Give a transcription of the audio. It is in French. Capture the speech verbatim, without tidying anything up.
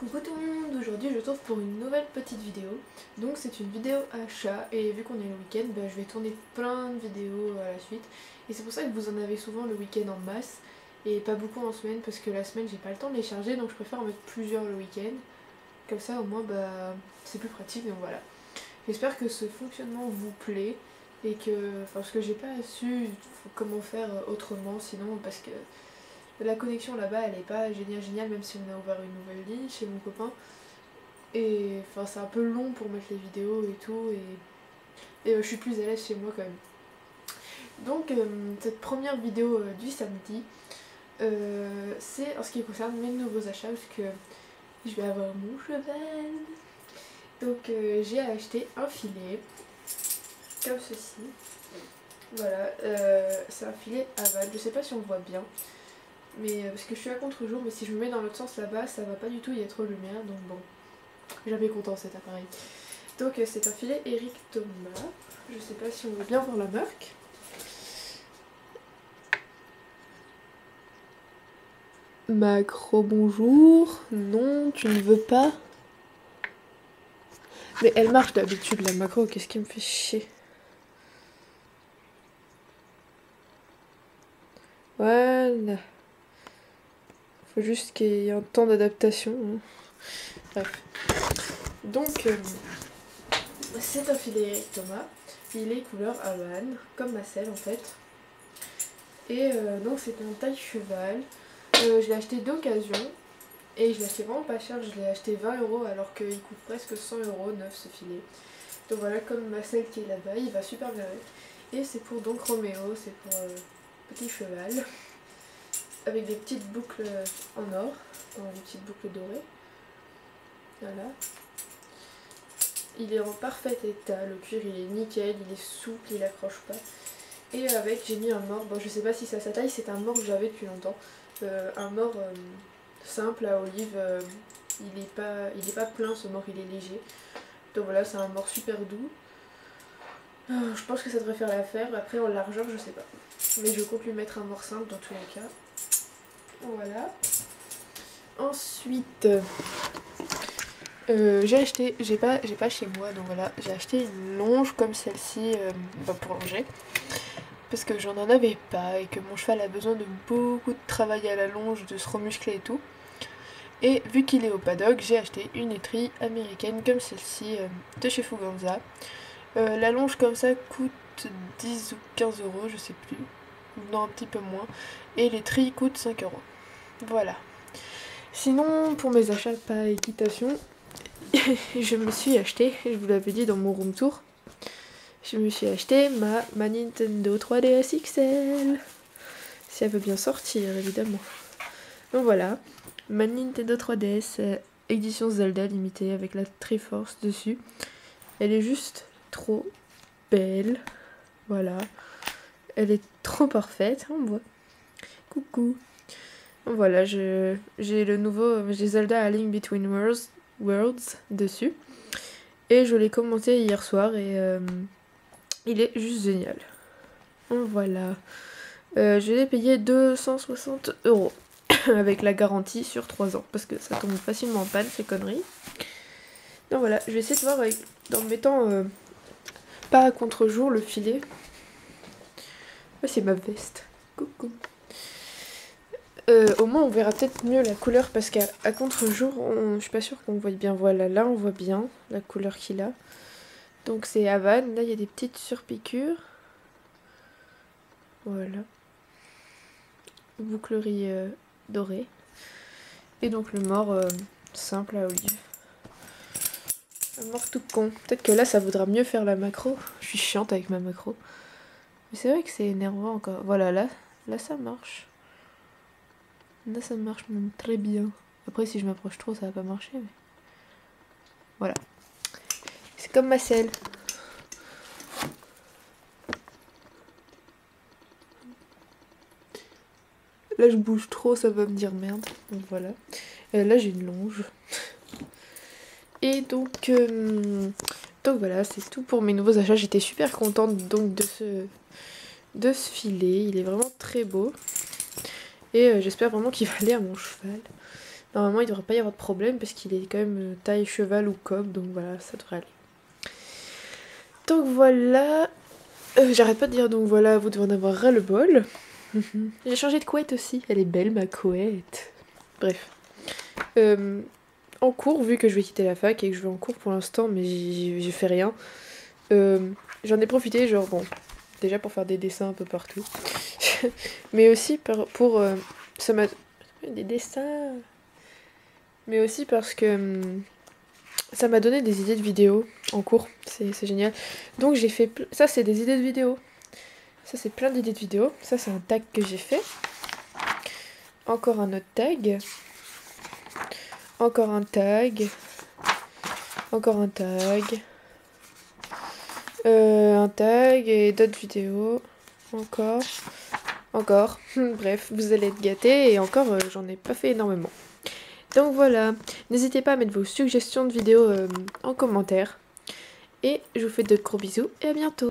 Coucou tout le monde, aujourd'hui je vous retrouve pour une nouvelle petite vidéo. Donc c'est une vidéo achat et vu qu'on est le week-end, bah, je vais tourner plein de vidéos à la suite. Et c'est pour ça que vous en avez souvent le week-end en masse et pas beaucoup en semaine parce que la semaine j'ai pas le temps de les charger, donc je préfère en mettre plusieurs le week-end. Comme ça au moins bah, c'est plus pratique, donc voilà. J'espère que ce fonctionnement vous plaît et que, enfin, parce que j'ai pas su comment faire autrement sinon, parce que la connexion là-bas elle est pas géniale géniale même si on a ouvert une nouvelle ligne chez mon copain. Et enfin c'est un peu long pour mettre les vidéos et tout et, et euh, je suis plus à l'aise chez moi quand même. Donc euh, cette première vidéo euh, du samedi, euh, c'est en ce qui concerne mes nouveaux achats parce que je vais avoir mon cheval. Donc euh, j'ai acheté un filet comme ceci. Voilà, euh, c'est un filet aval, je sais pas si on voit bien. Mais parce que je suis à contre-jour, mais si je me mets dans l'autre sens là-bas, ça va pas du tout, il y a trop de lumière, donc bon, jamais content cet appareil. Donc c'est un filet Eric Thomas, je sais pas si on veut bien voir la marque. Macro bonjour, non tu ne veux pas. Mais elle marche d'habitude la macro, qu'est-ce qui me fait chier. Voilà. Faut juste qu'il y ait un temps d'adaptation. Hein. Bref. Donc, euh, c'est un filet Eric Thomas. Il est couleur Havane, comme ma selle en fait. Et euh, donc, c'est un taille cheval. Euh, je l'ai acheté d'occasion. Et je l'ai acheté vraiment pas cher. Je l'ai acheté vingt euros alors qu'il coûte presque cent euros neuf ce filet. Donc voilà, comme ma selle qui est là-bas, il va super bien avec. Et c'est pour donc Roméo, c'est pour euh, petit cheval. Avec des petites boucles en or, des petites boucles dorées. Voilà. Il est en parfait état, le cuir il est nickel, il est souple, il accroche pas. Et avec j'ai mis un mors, bon je sais pas si c'est à sa taille, c'est un mors que j'avais depuis longtemps. Euh, un mors euh, simple à olive, euh, il est pas, il est pas plein ce mors, il est léger. Donc voilà, c'est un mors super doux. Euh, je pense que ça devrait faire l'affaire, après en largeur je sais pas. Mais je compte lui mettre un mors simple dans tous les cas. Voilà. Ensuite, euh, j'ai acheté, j'ai pas, j'ai pas chez moi, donc voilà, j'ai acheté une longe comme celle-ci euh, bah pour longer. Parce que j'en en avais pas et que mon cheval a besoin de beaucoup de travail à la longe, de se remuscler et tout. Et vu qu'il est au paddock, j'ai acheté une étrie américaine comme celle-ci euh, de chez Fuganza. Euh, la longe comme ça coûte dix ou quinze euros, je sais plus. Non, un petit peu moins. Et l'étrie coûte cinq euros. Voilà. Sinon, pour mes achats pas équitation, je me suis acheté, je vous l'avais dit dans mon room tour, je me suis acheté ma, ma Nintendo trois D S X L. Si elle veut bien sortir, évidemment. Donc voilà, ma Nintendo trois D S euh, édition Zelda limitée avec la Triforce dessus. Elle est juste trop belle. Voilà. Elle est trop parfaite. On voit. Coucou. Voilà, j'ai le nouveau, j'ai Zelda A Link Between Worlds, Worlds dessus. Et je l'ai commenté hier soir et euh, il est juste génial. Voilà. Euh, je l'ai payé deux cent soixante euros avec la garantie sur trois ans parce que ça tombe facilement en panne ces conneries. Donc voilà, je vais essayer de voir avec, en mettant euh, pas à contre-jour le filet. Oh, c'est ma veste. Coucou. Euh, au moins on verra peut-être mieux la couleur parce qu'à contre-jour on... je suis pas sûre qu'on voit bien. Voilà, là on voit bien la couleur qu'il a. Donc c'est Havane, là il y a des petites surpiqûres. Voilà. Bouclerie euh, dorée. Et donc le mors euh, simple à olive. Un mors tout con. Peut-être que là ça voudra mieux faire la macro. Je suis chiante avec ma macro. Mais c'est vrai que c'est énervant encore. Voilà, là, là ça marche. Là ça marche même très bien. Après si je m'approche trop ça va pas marcher. Mais... voilà. C'est comme ma selle. Là je bouge trop, ça va me dire merde. Donc voilà. Euh, là j'ai une longe. Et donc, euh, donc voilà, c'est tout pour mes nouveaux achats. J'étais super contente donc de ce, de ce filet. Il est vraiment très beau. Et euh, j'espère vraiment qu'il va aller à mon cheval. Normalement, il devrait pas y avoir de problème parce qu'il est quand même euh, taille cheval ou cob, donc voilà, ça devrait aller. Donc voilà, euh, j'arrête pas de dire donc voilà, vous devez en avoir ras le bol. J'ai changé de couette aussi, elle est belle ma couette. Bref. Euh, en cours, vu que je vais quitter la fac et que je vais en cours pour l'instant, mais j'ai fait rien, euh, j'en ai profité, genre bon, déjà pour faire des dessins un peu partout, mais aussi pour... pour euh, ça m'a... Des dessins... Mais aussi parce que hum, ça m'a donné des idées de vidéos en cours, c'est génial. Donc j'ai fait... Ça c'est des idées de vidéos. Ça c'est plein d'idées de vidéos. Ça c'est un tag que j'ai fait. Encore un autre tag. Encore un tag. Encore un tag. Euh, un tag et d'autres vidéos. Encore. Encore. Bref, vous allez être gâtés et encore euh, j'en ai pas fait énormément. Donc voilà, n'hésitez pas à mettre vos suggestions de vidéos euh, en commentaire. Et je vous fais de gros bisous et à bientôt.